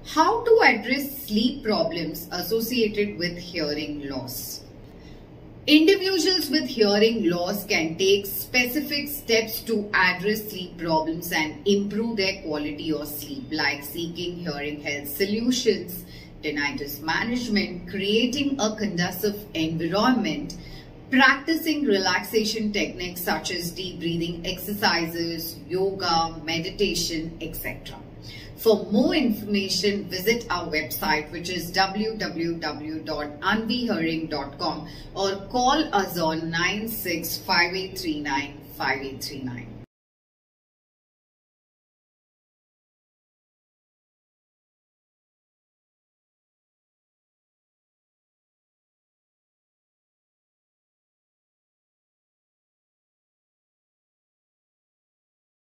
How to address sleep problems associated with hearing loss. Individuals with hearing loss can take specific steps to address sleep problems and improve their quality of sleep, like seeking hearing health solutions, tinnitus management, creating a conducive environment, practicing relaxation techniques such as deep breathing exercises, yoga, meditation, etc. For more information, visit our website, which is www.aanvihearing.com, or call us on 965839 5839.